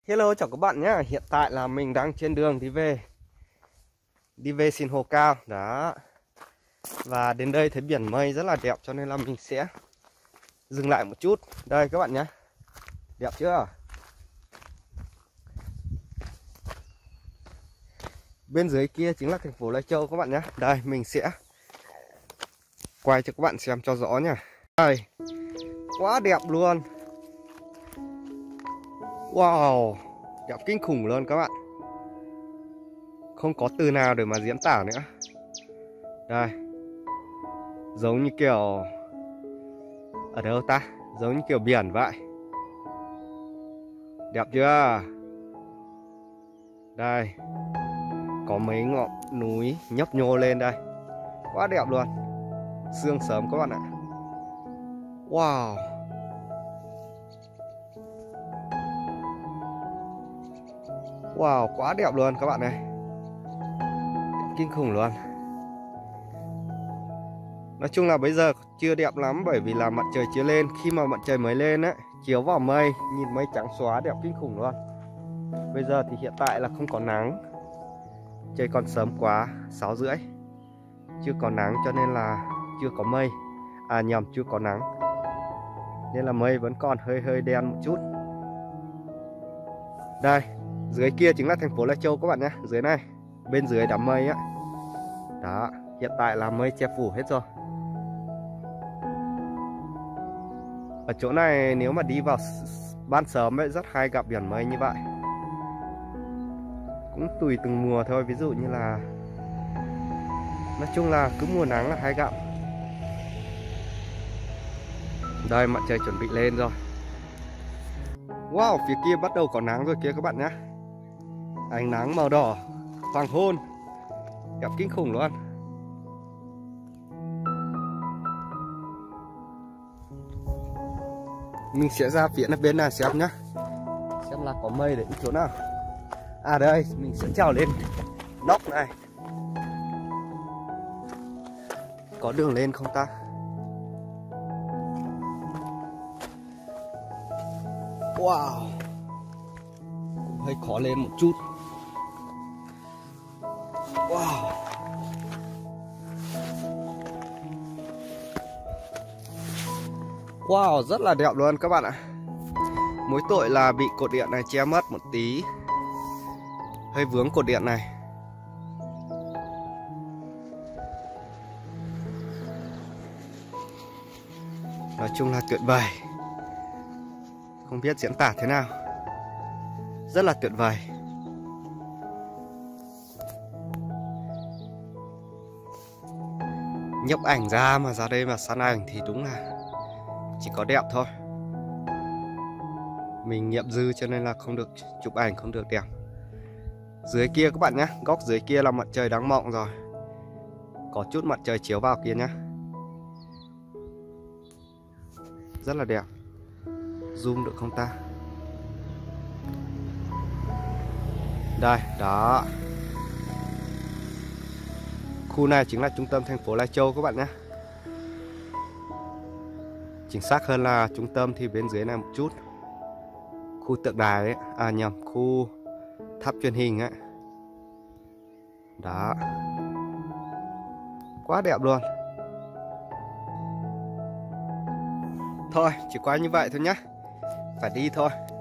Hello chào các bạn nhé. Hiện tại là mình đang trên đường đi về Sinh Hồ Cao đó. Và đến đây thấy biển mây rất là đẹp cho nên là mình sẽ dừng lại một chút. Đây các bạn nhé. Đẹp chưa? Bên dưới kia chính là thành phố Lai Châu các bạn nhé. Đây mình sẽ quay cho các bạn xem cho rõ nha. Đây, quá đẹp luôn. Wow, đẹp kinh khủng luôn các bạn. Không có từ nào để mà diễn tả nữa. Đây, giống như kiểu ở đâu ta, giống như kiểu biển vậy. Đẹp chưa? Đây, có mấy ngọn núi nhấp nhô lên đây, quá đẹp luôn. Sương sớm các bạn ạ. Wow, wow, quá đẹp luôn các bạn này. Kinh khủng luôn. Nói chung là bây giờ chưa đẹp lắm bởi vì là mặt trời chưa lên. Khi mà mặt trời mới lên á, chiếu vào mây, nhìn mây trắng xóa đẹp kinh khủng luôn. Bây giờ thì hiện tại là không có nắng, trời còn sớm quá, 6 rưỡi, chưa có nắng cho nên là chưa có mây. À nhầm, chưa có nắng nên là mây vẫn còn hơi đen một chút. Đây, dưới kia chính là thành phố Lai Châu các bạn nhé. Dưới này, bên dưới đám mây á. Đó, hiện tại là mây che phủ hết rồi. Ở chỗ này nếu mà đi vào ban sớm ấy rất hay gặp biển mây như vậy. Cũng tùy từng mùa thôi, ví dụ như là nói chung là cứ mùa nắng là hay gặp. Đây, mặt trời chuẩn bị lên rồi. Wow, phía kia bắt đầu có nắng rồi kia các bạn nhé. Ánh nắng màu đỏ, hoàng hôn, đẹp kinh khủng luôn. Mình sẽ ra phía bên này xem nhá, xem là có mây để đi chỗ nào. À đây, mình sẽ trèo lên nóc này. Có đường lên không ta? Wow, cũng hơi khó lên một chút. Wow, wow, rất là đẹp luôn các bạn ạ. Mỗi tội là bị cột điện này che mất một tí, hơi vướng cột điện này. Nói chung là tuyệt vời, không biết diễn tả thế nào, rất là tuyệt vời. Nhấp ảnh ra mà ra đây mà săn ảnh thì đúng là chỉ có đẹp thôi. Mình nghiệp dư cho nên là không được chụp ảnh, không được đẹp. Dưới kia các bạn nhé, góc dưới kia là mặt trời đang mọng rồi, có chút mặt trời chiếu vào kia nhé, rất là đẹp. Zoom được không ta? Đây, đó. Khu này chính là trung tâm thành phố Lai Châu các bạn nhé. Chính xác hơn là trung tâm thì bên dưới này một chút. Khu tượng đài ấy, à nhầm, khu tháp truyền hình ấy. Đó. Quá đẹp luôn. Thôi, chỉ quay như vậy thôi nhé. Phải đi thôi.